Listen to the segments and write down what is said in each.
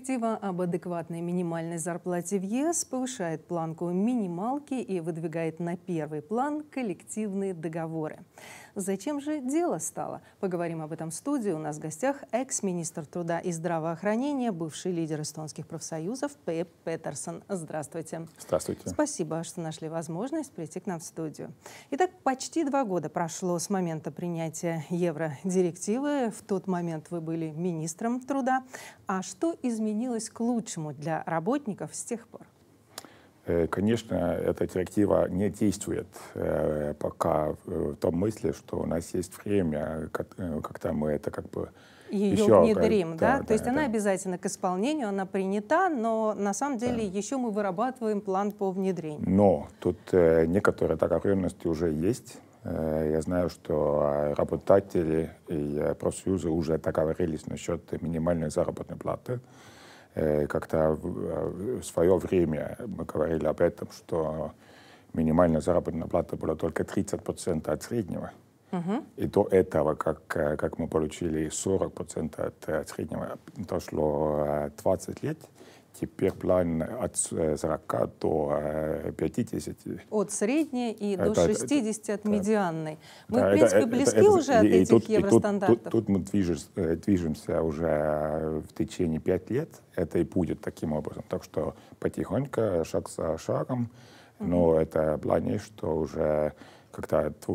Директива об адекватной минимальной зарплате в ЕС повышает планку минималки и выдвигает на первый план коллективные договоры. Зачем же дело стало? Поговорим об этом в студии. У нас в гостях экс-министр труда и здравоохранения, бывший лидер эстонских профсоюзов Peep Peterson. Здравствуйте. Здравствуйте. Спасибо, что нашли возможность прийти к нам в студию. Итак, почти 2 года прошло с момента принятия евродирективы. В тот момент вы были министром труда. А что изменилось к лучшему для работников с тех пор? Конечно, эта директива не действует пока в том смысле, что у нас есть время, когда мы это ее внедрим, да? То есть она обязательно к исполнению, она принята, но на самом деле еще мы вырабатываем план по внедрению. Но тут некоторые договоренности уже есть. Я знаю, что работодатели и профсоюзы уже договорились насчет минимальной заработной платы. Как-то в свое время мы говорили об этом, что минимальная заработная плата была только 30% от среднего. И до этого, как мы получили 40% от среднего, прошло 20 лет. Теперь план от 40 до 50. От средней и до 60 от медианной. Мы, в принципе, близки уже от этих евростандартов. Тут мы движемся уже в течение 5 лет. Это и будет таким образом. Так что потихоньку, шаг за шагом. Но это план есть, что уже когда в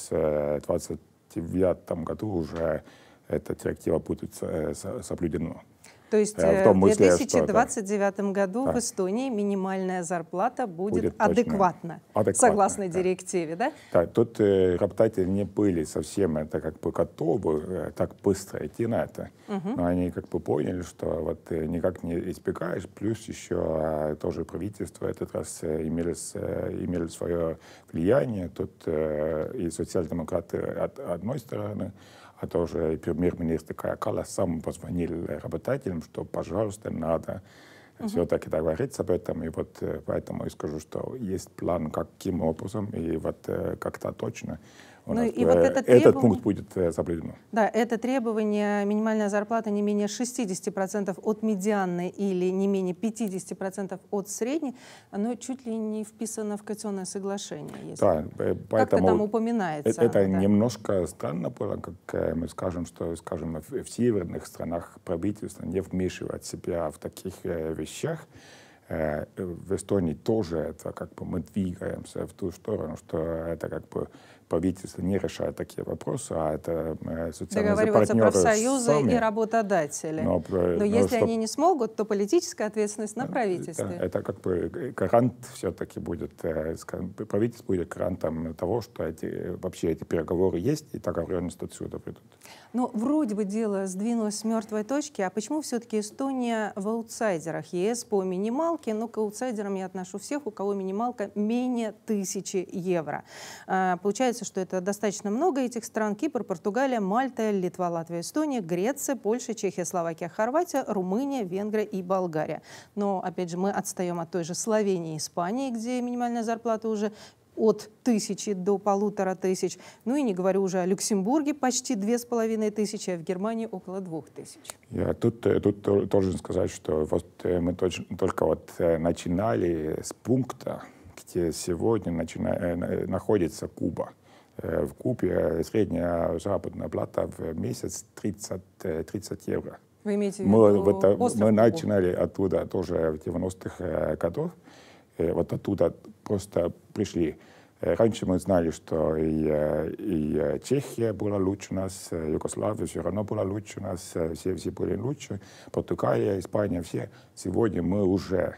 2029 году уже эта директива будет соблюдена. То есть в 2029 году в Эстонии минимальная зарплата будет адекватна, согласно директиве, да? Да, тут работодатели не были совсем готовы так быстро идти на это. Но они поняли, что вот никак не избегаешь, плюс еще тоже правительство этот раз имели свое влияние. Тут и социал-демократы от одной стороны, а тоже премьер-министр Кая Каллас сам позвонил работодателям, что, пожалуйста, надо все-таки договориться об этом. И вот поэтому я скажу, что есть план, каким образом, и вот как-то точно этот пункт будет соблюден. Да, это требование минимальная зарплата не менее 60% от медианной или не менее 50% от средней, оно чуть ли не вписано в коалиционное соглашение. Да, как-то там упоминается. Это немножко странно было, как мы скажем, что, скажем, в северных странах правительство не вмешивает себя в таких вещах. В Эстонии тоже это мы двигаемся в ту сторону, что это правительство не решает такие вопросы, а это социальные партнеры договариваются профсоюзы сами. И работодатели. Но если они не смогут, то политическая ответственность на правительстве. Это гарант все-таки будет, правительство будет гарантом того, что вообще эти переговоры есть и договоренности отсюда придут. Но вроде бы дело сдвинулось с мертвой точки, а почему все-таки Эстония в аутсайдерах ЕС по минималке? Но к аутсайдерам я отношу всех, у кого минималка менее 1000 евро. Получается, что это достаточно много этих стран: Кипр, Португалия, Мальта, Литва, Латвия, Эстония, Греция, Польша, Чехия, Словакия, Хорватия, Румыния, Венгрия и Болгария. Но, опять же, мы отстаем от той же Словении и Испании, где минимальная зарплата уже от 1000 до 1500. Ну и не говорю уже о Люксембурге, почти 2500, а в Германии около 2000. Я тут должен сказать, что вот мы только начинали с пункта, где сегодня находится Куба. В Кубе средняя заработная плата в месяц 30 евро. Вы имеете в виду мы начинали оттуда тоже в 90-х годах. Вот оттуда просто пришли. Раньше мы знали, что и Чехия была лучше нас, Югославия все равно была лучше нас, все были лучше, Португалия, Испания, все. Сегодня мы уже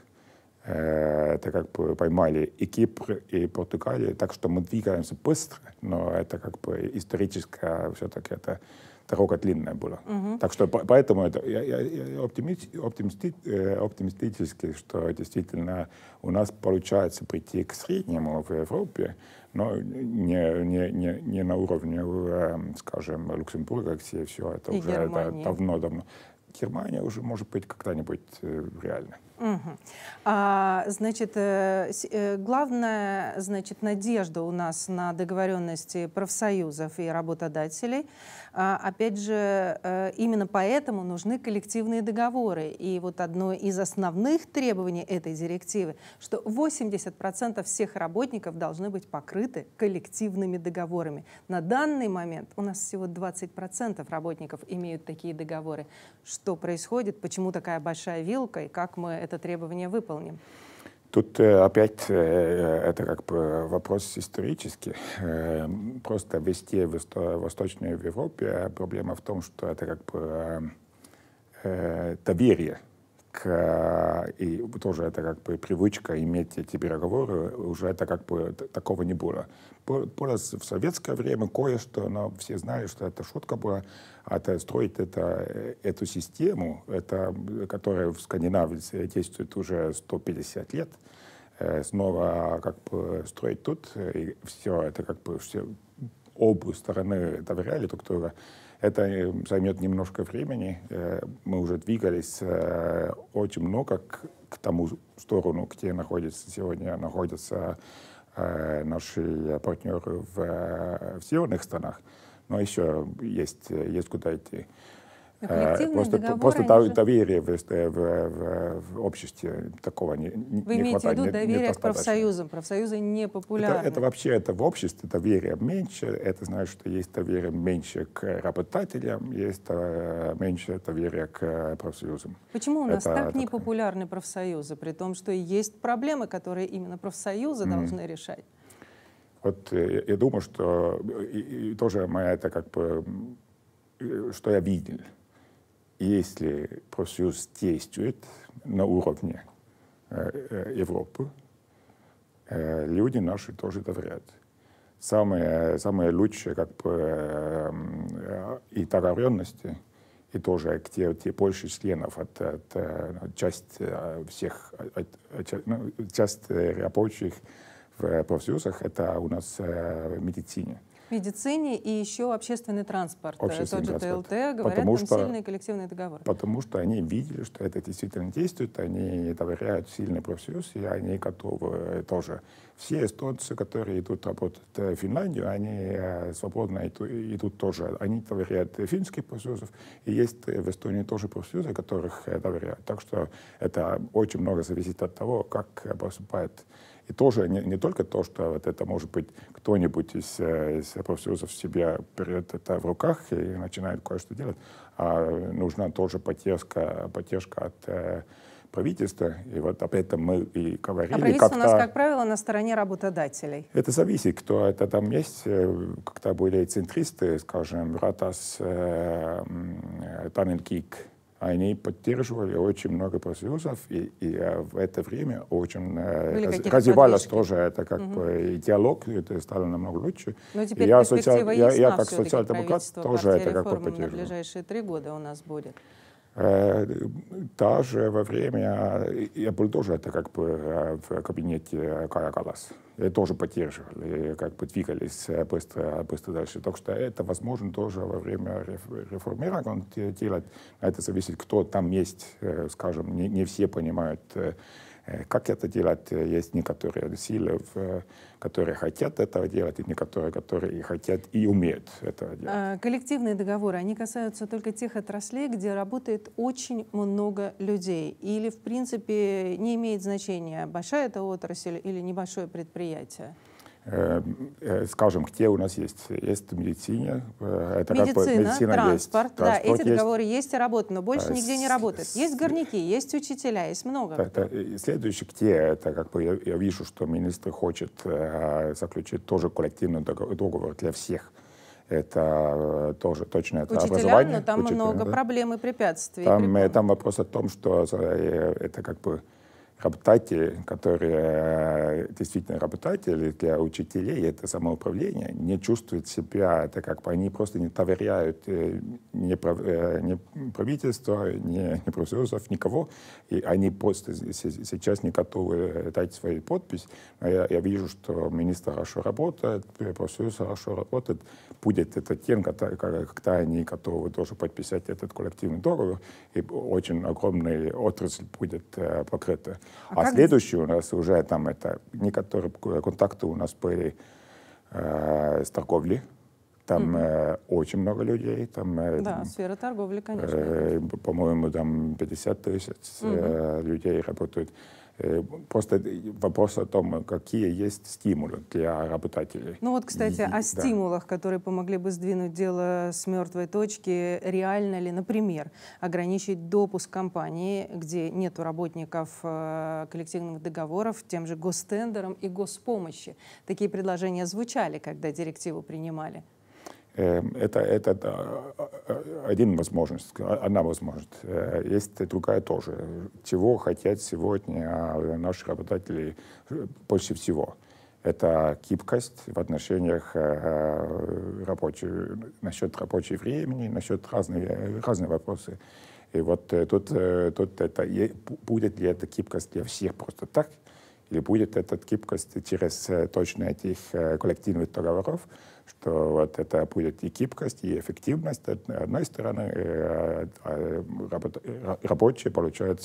поймали и Кипр, и Португалию, так что мы двигаемся быстро, но это историческая все-таки это дорога длинная была. Так что поэтому я оптимистически, что действительно у нас получается прийти к среднему в Европе, но не на уровне, скажем, Люксембурга, где все это уже давно. Германия уже может быть когда-нибудь реально. Значит, главная, значит, надежда у нас на договоренности профсоюзов и работодателей. Опять же, именно поэтому нужны коллективные договоры. И вот одно из основных требований этой директивы, что 80% всех работников должны быть покрыты коллективными договорами. На данный момент у нас всего 20% работников имеют такие договоры. Что происходит, почему такая большая вилка и как мы это требование выполним? Тут опять это как бы вопрос исторический. Просто везде в Восточной Европе проблема в том, что это как бы доверие и тоже это как бы привычка иметь эти переговоры, уже это как бы такого не было. Было в советское время кое-что, но все знали, что это шутка была. А это строить эту систему, которая в Скандинавии действует уже 150 лет, снова как бы строить тут, и все это как бы все обе стороны доверяли друг другу. Это займет немножко времени. Мы уже двигались очень много к тому сторону, где сегодня находятся наши партнеры в северных странах. Но еще есть куда идти. Просто доверия в обществе такого не хватает. Вы имеете в виду доверие к профсоюзам? Профсоюзы не популярны. Это вообще в обществе доверие меньше. Это значит, что есть доверие меньше к работодателям, есть меньше доверия к профсоюзам. Почему у нас так не популярны профсоюзы, при том, что есть проблемы, которые именно профсоюзы должны решать? Вот я думаю, что тоже это как бы, что я видел. Если профсоюз действует на уровне Европы, люди наши тоже доверяют. Самые лучшие как бы и договоренности, и тоже где больше членов часть рабочих в профсоюзах, это у нас в медицине. В медицине и еще общественный транспорт. Тот же ТЛТ, говорят, там сильные коллективные договоры. Потому что они видели, что это действительно действует, они доверяют сильный профсоюз, и они готовы тоже. Все эстонцы, которые идут работать в Финляндию, они свободно идут тоже. Они доверяют финским профсоюзам, и есть в Эстонии тоже профсоюзы, которых доверяют. Так что это очень много зависит от того, как поступает. И тоже не только то, что вот это может быть кто-нибудь из профсоюзов себе берет это в руках и начинает кое-что делать, а нужна тоже поддержка от правительства. И вот об этом мы и говорили. А правительство у нас, как правило, на стороне работодателей. Это зависит, кто это там есть. Когда были центристы, скажем, Ратас, Tanel Kiik, они поддерживали очень много профсоюзов, и в это время очень развивалось тоже это как бы диалог, это стало намного лучше. Но теперь перспектива ясна, я как социал-демократ тоже это как бы поддерживаю. На ближайшие 3 года у нас будет. Даже во время, я был тоже это как бы в кабинете Kaja Kallas, я тоже поддерживал, и как бы двигались быстро дальше. Так что это возможно тоже во время реформирования делать. Это зависит, кто там есть, скажем, не все понимают, как это делать. Есть некоторые силы, которые хотят этого делать, и некоторые, которые хотят и умеют этого делать. Коллективные договоры, они касаются только тех отраслей, где работает очень много людей. Или, в принципе, не имеет значения, большая это отрасль или небольшое предприятие? Скажем, где у нас есть медицина, это медицина, как бы медицина транспорт, есть. Да, эти договоры есть и работают, но больше нигде не работают. Есть горняки, есть учителя, есть много. Следующее, где это как бы я вижу, что министр хочет заключить тоже коллективный договор для всех. Это тоже точно это учителя, образование. Но там много проблем и препятствий. Там вопрос о том, что это как бы работодатели, которые действительно работодатели для учителей, это самоуправление, не чувствуют себя, это как бы они просто не доверяют ни правительству, ни профсоюзов, никого, и они просто сейчас не готовы дать свою подпись. Но я вижу, что министр хорошо работает, профсоюз хорошо работает, будет этот день, когда они готовы тоже подписать этот коллективный договор, и очень огромная отрасль будет покрыта. А следующий у нас уже там это некоторые контакты у нас были с торговлей. Там очень много людей. Там, да, сфера торговли, конечно. По-моему, там 50 тысяч людей работают. Просто вопрос о том, какие есть стимулы для работодателей. Ну вот, кстати, о стимулах, которые помогли бы сдвинуть дело с мертвой точки. Реально ли, например, ограничить допуск компании, где нет работников, коллективных договоров, тем же гостендерам и госпомощи? Такие предложения звучали, когда директиву принимали. Это одна возможность. Есть другая тоже. Чего хотят сегодня наши работодатели больше всего? Это гибкость в отношениях насчет рабочего времени, насчет разные вопросы. И вот тут это, будет ли эта гибкость для всех просто так, или будет эта гибкость через точно этих коллективных договоров, что вот это будет и гибкость, и эффективность с одной стороны, рабочие получают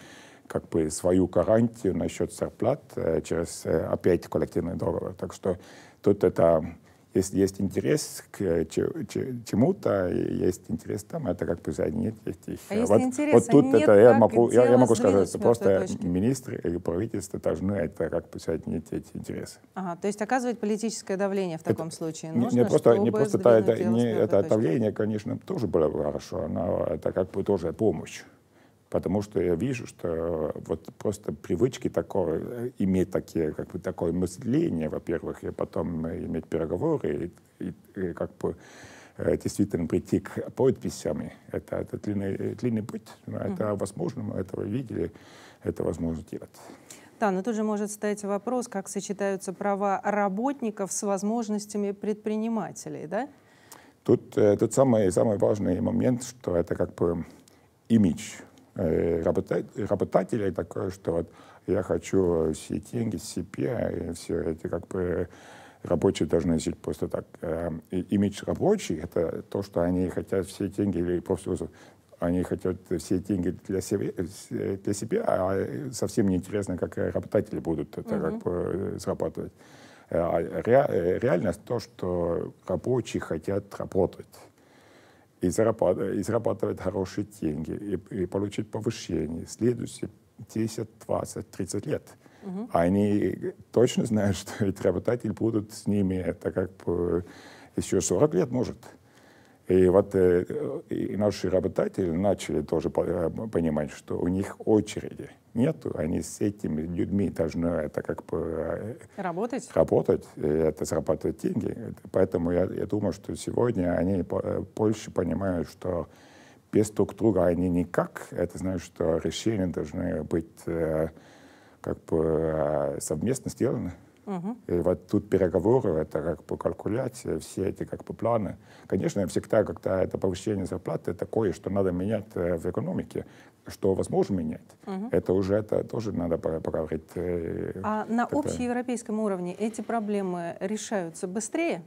свою гарантию насчет зарплат через опять коллективный договор. Так что тут это, если есть интерес к чему-то, есть интерес там, это соединить их. А если интерес, тут нет, это я могу сказать, что просто министры и правительство должны это соединить эти интересы. Ага, то есть оказывать политическое давление в таком случае нужно, не просто это давление, конечно, тоже было бы хорошо, но это тоже помощь. Потому что я вижу, что вот просто привычки иметь такое мышление, во-первых, и потом иметь переговоры, и действительно прийти к подписям. Это длинный путь, но это возможно, мы этого видели, это возможно делать. Да, но тут же может стоять вопрос, как сочетаются права работников с возможностями предпринимателей, да? Тут самый важный момент, что это имидж работодателей такое, что вот я хочу все деньги себе, и все эти рабочие должны жить просто так. Имидж рабочих — это то, что они хотят все деньги, или профсоюзов, они хотят все деньги для себя, а совсем не интересно, как работодатели будут это зарабатывать. Реальность то, что рабочие хотят работать. И зарабатывать хорошие деньги, и получить повышение следующие 10, 20, 30 лет. Они точно знают, что эти работодатели будут с ними еще 40 лет, может. И вот и наши работодатели начали тоже понимать, что у них очереди нету, они с этими людьми должны работать, и это зарабатывать деньги. Поэтому я думаю, что сегодня они больше понимают, что без друг друга они никак. Это значит, что решения должны быть совместно сделаны. И вот тут переговоры, это калькуляция, все эти планы. Конечно, всегда, когда это повышение зарплаты, это кое-что надо менять в экономике, что возможно менять. Это тоже надо поговорить. А на общеевропейском уровне эти проблемы решаются быстрее?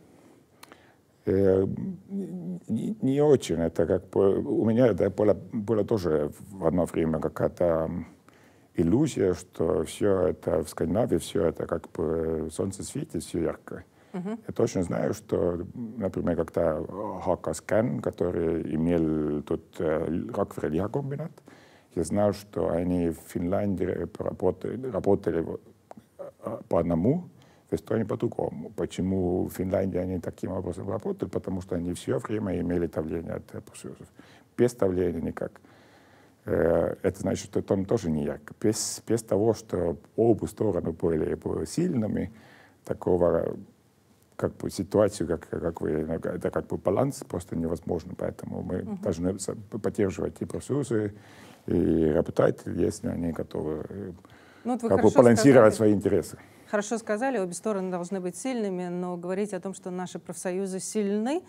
Не очень. Это у меня это было тоже в одно время какая-то иллюзия, что все это в Скандинавии, все это солнце светит, все ярко. Я точно знаю, что, например, когда HKScan, который имел тут рак-лихокомбинат, я знал, что они в Финляндии работали по одному, в Эстонии по-другому. Почему в Финляндии они таким образом работали? Потому что они все время имели давление от профсоюзов. Без давления никак. Это значит, что там тоже не ярко. Без того, что оба стороны были сильными, такого ситуацию, это баланс просто невозможно. Поэтому мы должны поддерживать и профсоюзы, и работодатели, если они готовы балансировать свои интересы. Хорошо сказали, обе стороны должны быть сильными, но говорить о том, что наши профсоюзы сильны,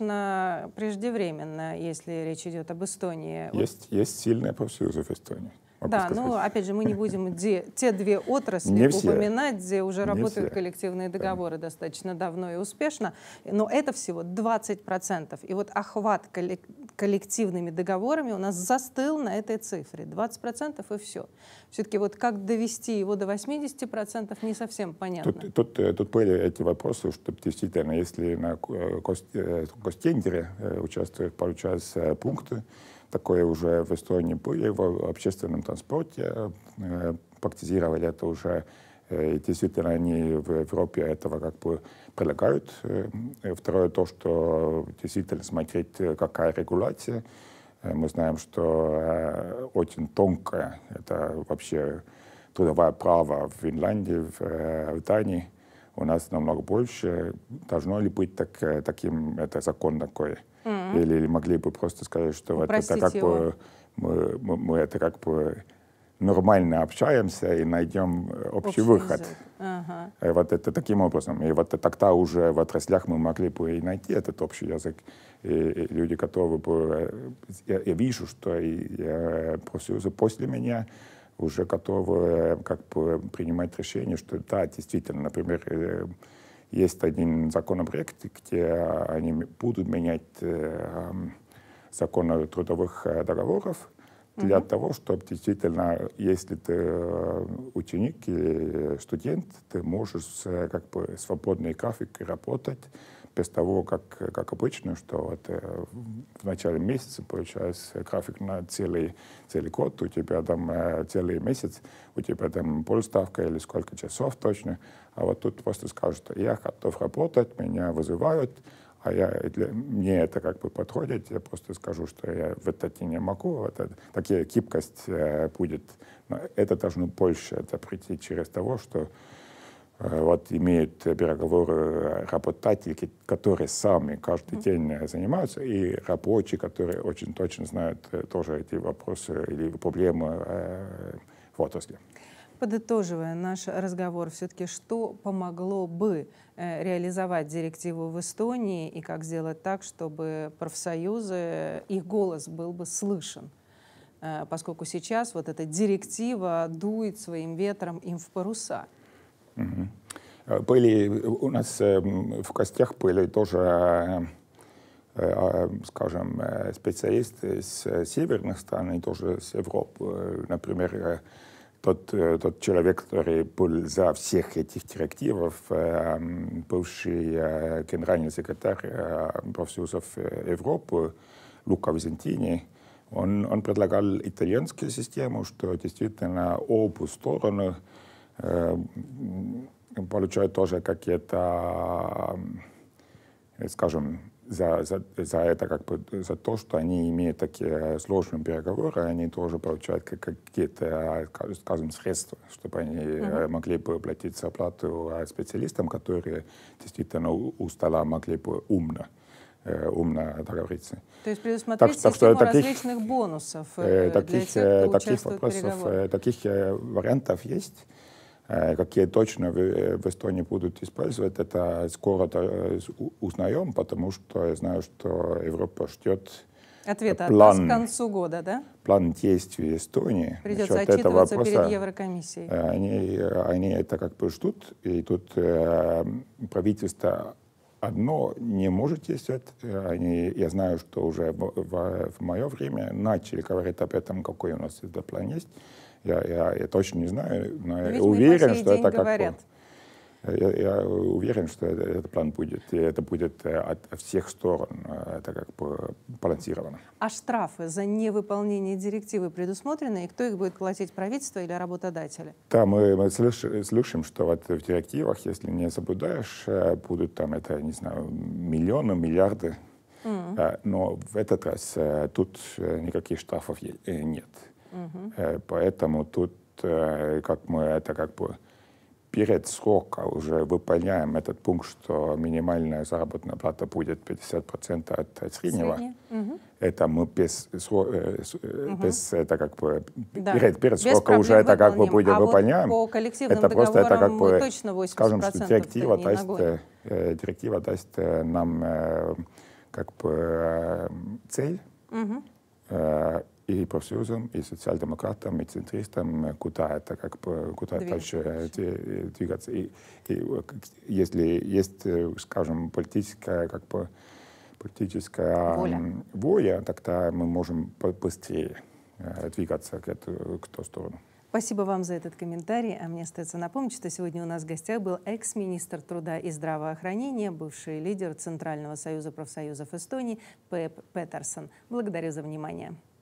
конечно, преждевременно, если речь идет об Эстонии. Есть сильные профсоюзы в Эстонии. Да, ну, опять же, мы не будем те две отрасли упоминать, где уже работают коллективные договоры достаточно давно и успешно, но это всего 20%. И вот охват коллективными договорами у нас застыл на этой цифре. 20% и все. Все-таки вот как довести его до 80%, не совсем понятно. Тут были эти вопросы, что действительно, если на гостендере участвуют, получается, пункты, такое уже в Эстонии были, в общественном транспорте практизировали это уже. И действительно, они в Европе этого как бы предлагают. Второе, то, что действительно смотреть, какая регуляция. Мы знаем, что очень тонкое, это вообще трудовое право в Финляндии, в Дании. У нас намного больше. Должно ли быть таким, это закон такой? Или могли бы просто сказать, что вот это как бы мы это как бы нормально общаемся и найдем общий выход. Ага. Вот это таким образом. И вот тогда уже в отраслях мы могли бы и найти этот общий язык. И люди готовы бы... Я вижу, что и профсоюзы после меня уже готовы как бы принимать решение, что да, действительно, например, есть один законопроект, где они будут менять закон о трудовых договоров для того, чтобы действительно, если ты ученик или студент, ты можешь как бы свободный график работать без того, как обычно, что вот в начале месяца получается график на целый год, у тебя там целый месяц, у тебя там полставка или сколько часов точно, а вот тут просто скажут, что я готов работать, меня вызывают, а мне это как бы подходит, я просто скажу, что я в этот день не могу, такая гибкость будет. Но это должно больше это прийти через того, что вот имеют переговоры работодатели, которые сами каждый день занимаются, и рабочие, которые очень точно знают тоже эти вопросы или проблемы в отрасли. Подытоживая наш разговор, все-таки что помогло бы реализовать директиву в Эстонии и как сделать так, чтобы профсоюзы, их голос был бы слышен? Поскольку сейчас вот эта директива дует своим ветром им в паруса. Были у нас в гостях были тоже, скажем, специалисты с северных стран и тоже с Европы. Например, тот человек, который был за всех этих директивов, бывший генеральный секретарь профсоюзов Европы Лука Визентини, он предлагал итальянскую систему, что действительно оба стороны получают тоже какие-то, скажем, за это как бы за то, что они имеют такие сложные переговоры, они тоже получают какие-то, скажем, средства, чтобы они могли бы платить зарплату специалистам, которые действительно у стола могли бы умно договориться. То есть предусмотреть систему различных бонусов для тех, кто участвует в переговорах. Таких вариантов есть. Какие точно в Эстонии будут использовать, это скоро узнаем, потому что я знаю, что Европа ждет ответа от нас к концу года, да? План действий Эстонии. Придется отчитываться перед Еврокомиссией. Они это как бы ждут, и тут правительство одно не может действовать. Я знаю, что уже в мое время начали говорить об этом, какой у нас этот план есть. Я точно не знаю, но я уверен, что это как я уверен, что этот план будет, и это будет от всех сторон, это как бы балансировано. А штрафы за невыполнение директивы предусмотрены, и кто их будет платить, правительство или работодатели? Да, мы слышим, что вот в директивах, если не соблюдаешь, будут там, это, не знаю, миллионы, миллиарды, но в этот раз тут никаких штрафов нет. Поэтому тут, как мы это как бы перед сроком уже выполняем этот пункт, что минимальная заработная плата будет 50% от среднего. Это мы без это как бы перед сроком уже это как бы будем выполняем. Вот по коллективным это просто это как бы, точно 80%, скажем, что директива даст нам как бы цель. и профсоюзам, и социал-демократам, и центристам, куда дальше двигаться. И если есть, скажем, политическая воля, тогда мы можем быстрее двигаться к ту сторону. Спасибо вам за этот комментарий. А мне остается напомнить, что сегодня у нас в гостях был экс-министр труда и здравоохранения, бывший лидер Центрального союза профсоюзов Эстонии Пеп Петерсон. Благодарю за внимание.